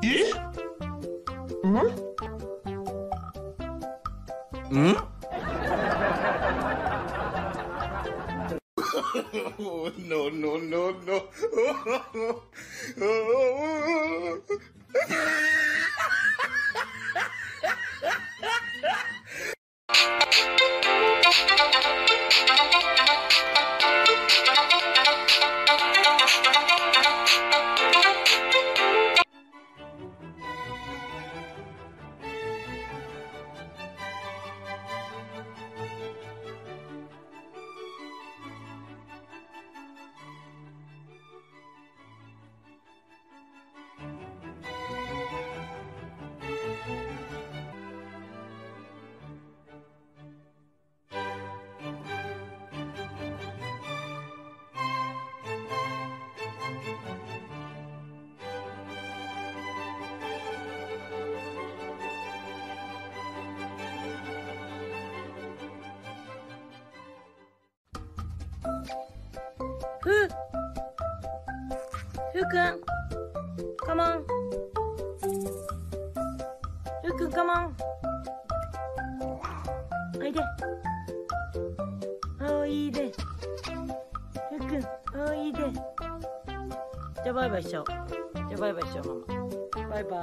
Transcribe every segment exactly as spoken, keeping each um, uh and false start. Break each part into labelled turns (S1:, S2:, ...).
S1: ん？No, no, no, no.
S2: ふうふうくんカモンふうくんカモンおいでおいでふうくんおいでじゃあバイバイしようじゃあバイバイしようママバイバ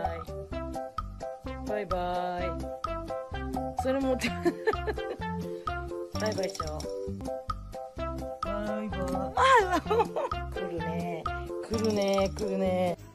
S2: イバイバイそれ持ってバイバイしようバイバイ。あ、来るね。来るね。来るね。